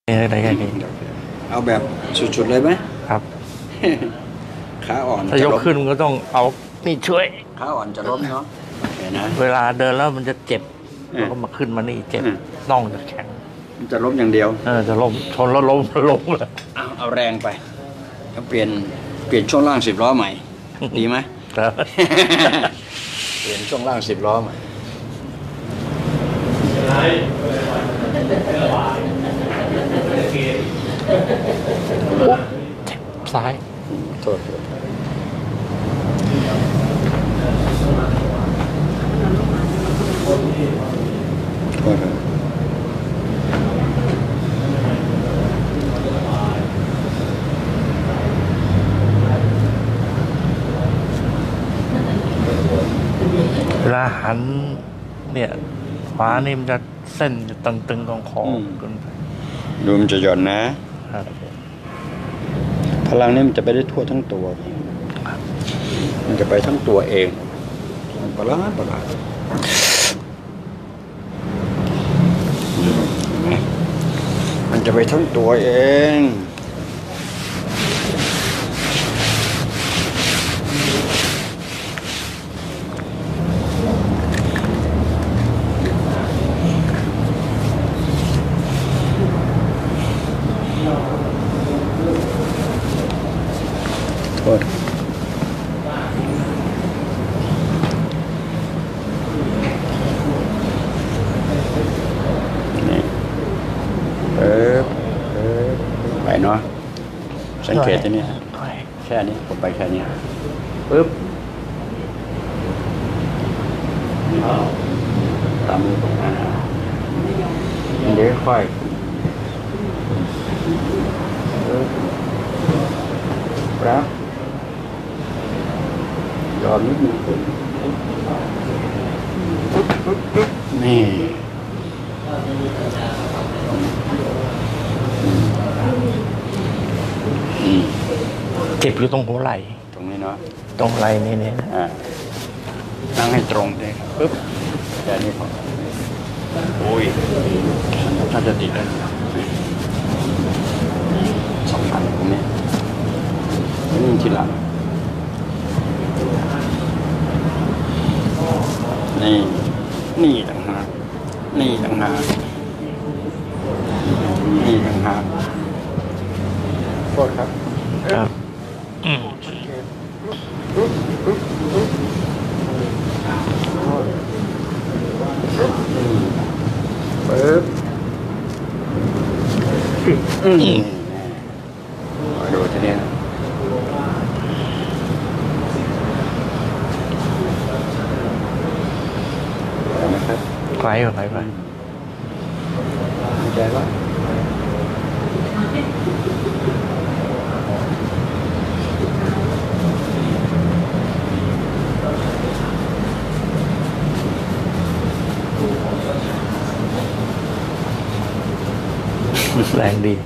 ได้แค่นี้เอาแบบสุดๆเลยไหมครับขาอ่อนถ้ายกขึ้นมันก็ต้องเอานี่ช่วยขาอ่อนจะล้มเนาะเห็นนะเวลาเดินแล้วมันจะเจ็บแล้วก็มาขึ้นมานี่เจ็บน่องจะแข็งมันจะล้มอย่างเดียวจะล้มชนแล้วล้มเลยเอาแรงไปเปลี่ยนช่วงล่าง10 ล้อใหม่ดีไหมครับเปลี่ยนช่วงล่าง10 ล้อใหม่ซ้ายโทษเวลาหันเนี่ยขวานี่มันจะเส้นจะตึงๆของคอขึ้นไปดูมันจะหย่อนนะครับพลังนี่มันจะไปได้ทั่วทั้งตัวมันจะไปทั้งตัวเองประหลาดมันจะไปทั้งตัวเองโทษนี่ไปเนาะสังเกตที่นี่แค่นี้ผมไปแค่นี้ปึ๊บตามมือตรงนั้นเดี๋ยวค่อยครับยอมนิดนึงนี่เจ็บอยู่ตรงหัวไหล่ตรงนี้เนาะตรงไหล่นี่นั่งให้ตรงเลยปึ๊บแต่นี่พอโอ้ยน่าจะติดแล้ว2 อันตรงนี้นี่ทีหลังนี่ต่างหากนี่ต่างหากโทษครับครับปึ๊บดูทีนี้นะไกลกว่าไหนไปใจว่าแรงดี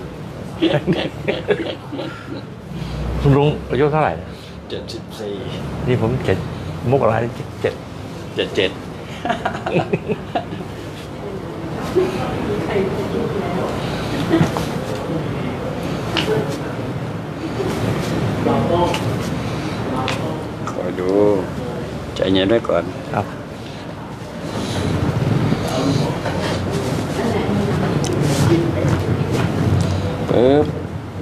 คุณลุงอายุเท่าไหร่ 74 นี่ผมมุกอะไร 77คอยดูใจเย็นไว้ก่อนครับปึ๊บ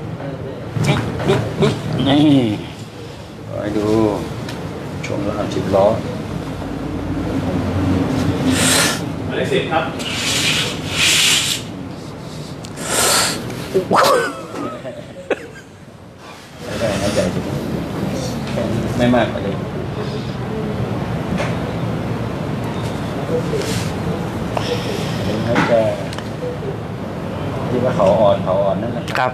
นี่คอยดูช่วงล่าง10 ล้อหมายเลข10ครับได้นะใจดีไม่มากกว่าเลยให้แกที่ว่าเขาอ่อนนั่นแหละครับ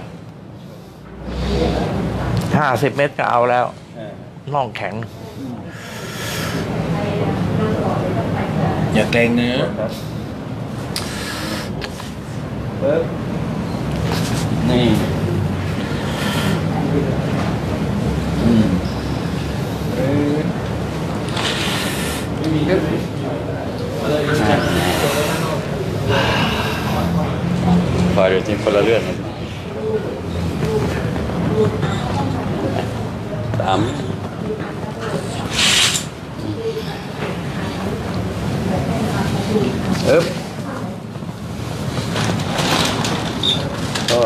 50 เมตรก็เอาแล้วน่องแข็งอย่าเกรงนะปึ๊บนี่คอยดูจริงคนละเรื่องกันตามก็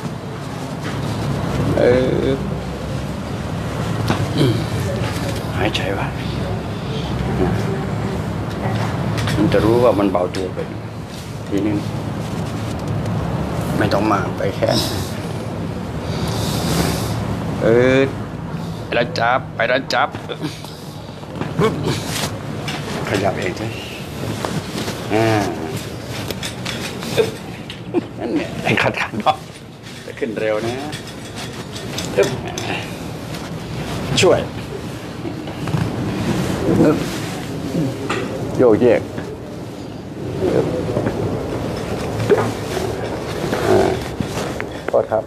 หายใจว่ามันจะรู้ว่ามันเบาตัวไปทีนึงไม่ต้องมากไปแค่ไปแล้วจับไปแล้วจับขยับเองใช่นั่นเนี่ยไอ้ขัดเนาะจะขึ้นเร็วนะช่วยโยกแยกโทษครับ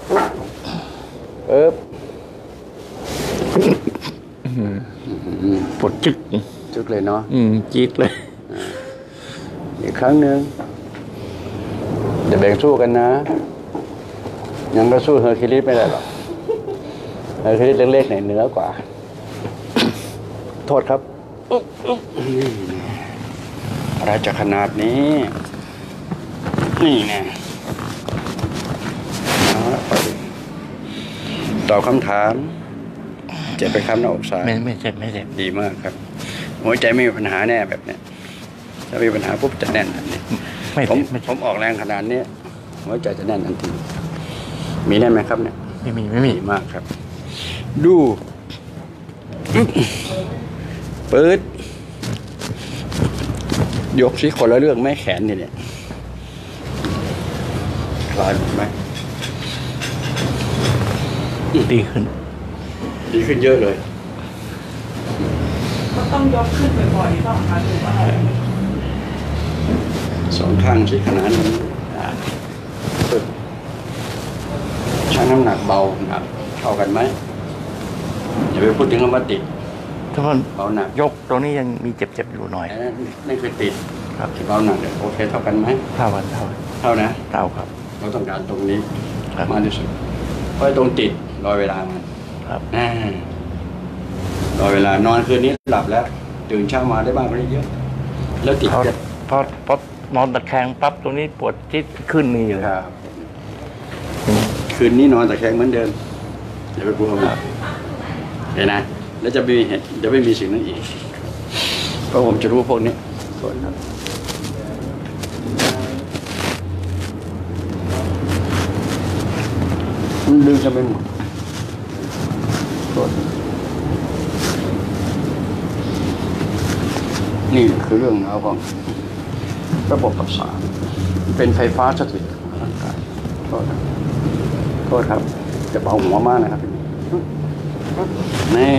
ปวดจึกเลยเนาะจี๊ดเลยอีกครั้งหนึ่งอย่าแบ่งสู้กันนะยังก็สู้เฮอร์คิวลิสไม่ได้หรอกเฮอร์คิวลิสเล็กๆเหนือกว่าโทษครับอะไรจะขนาดนี้นี่ไงตอบคำถามเจ็บไปคำหน้าอกซ้ายไม่เจ็บดีมากครับหัวใจไม่มีปัญหาแน่แบบเนี้ยถ้ามีปัญหาปุ๊บจะแน่นทันทีผมออกแรงขนาดนี้หัวใจจะแน่นทันทีมีแน่ไหมครับเนี่ยไม่มีมากครับดูเปิดยกสิคนละเรื่องไม่แขนเนี่ยคลายไหมดีขึ้นเยอะเลยก็ต้องยกขึ้นบ่อยๆต้องการดูอะไรสองข้างที่ขนาดนี้ชั่งน้ำหนักเบาหนักเท่ากันไหมอย่าไปพูดถึงคำว่าติดถ้ามันเบาหนักยกตรงนี้ยังมีเจ็บอยู่หน่อยนั่นคือติดครับเบาหนักโอเคเท่ากันไหมเท่านะเท่าครับเราต้องการตรงนี้มากที่สุดเพราะตรงติดรอเวลามันครับรอเวลานอนคืนนี้หลับแล้วตื่นเช้ามาได้บ้างก็ได้เยอะแล้วติดพอนอนตะแคงปั๊บตรงนี้ปวดจี๊ดขึ้นนี่เลยครับคืนนี้นอนตะแคงเหมือนเดิมอย่าไปกลัวมันเห็นนะแล้วจะไม่มีสิ่งนั้นอีกเพราะผมจะรู้พวกนี้ก่อนครับดึงจะไม่หมดนี่คือเรื่องราวของระบบประสาทเป็นไฟฟ้าสถิตของร่างกายโทษครับจะเบาหัวมากนะครับนี่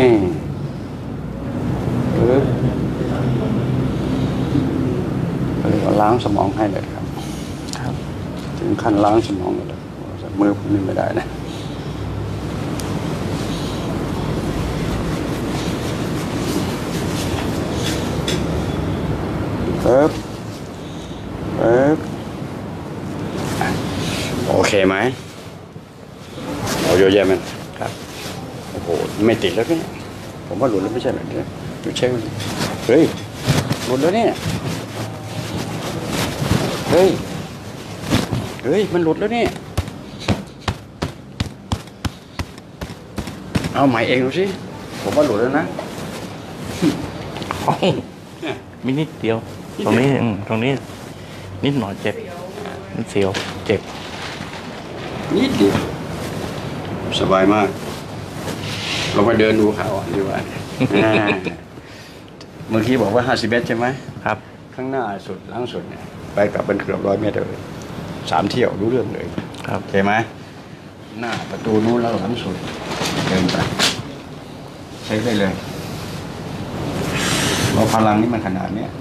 ล้างสมองให้เลยครับถึงขั้นล้างสมองเลยมือผมนี่ไม่ได้นะโอเคไหมเอาเยอะแยะมันครับโอ้โหไม่ติดแล้วเนี่ยผมว่าหลุดแล้วไม่ใช่แบบนี้ดูเช็คมันเฮ้ยหลุดแล้วเนี่ยเฮ้ยมันหลุดแล้วเนี่ยเอาใหม่เองดูสิผมว่าหลุดแล้วนะมีนิดเดียวตรงนี้นิดหน่อยเจ็บนิดเสียวเจ็บนิดเดียวสบายมากเราไปเดินดูเขาดีกว่าเมื่อกี้บอกว่า50 เมตรใช่ไหมครับข้างหน้าสุดหลังสุดเนี่ยไปกลับเป็นเกือบ100 เมตรเลย3 เที่ยวรู้เรื่องเลยครับโอเคไหมหน้าประตูนู้นแล้วหลังสุดเดินไปใช้ได้เลยเราพลังนี่มันขนาดนี้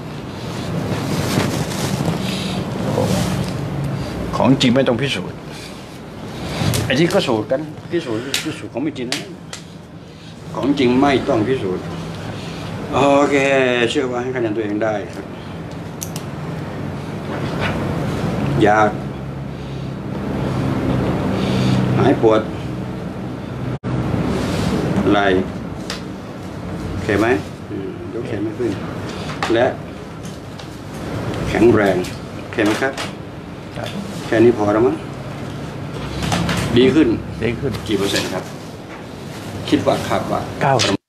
ของจริงไม่ต้องพิสูจน์ไอ้ที่ก็สูตรกันพิสูจน์ของไม่จริงนะของจริงไม่ต้องพิสูจน์โอเคเชื่อว่าให้คะแนนตัวเองได้ครับอยากายปวดไหล่โอเคไหมยกแขนไม่ขึ้นและแข็งแรงโอเคไหมครับครับแค่นี้พอแล้วมั้งดีขึ้นดีขึ้นกี่เปอร์เซ็นต์ครับ คิดว่าคาดว่า 9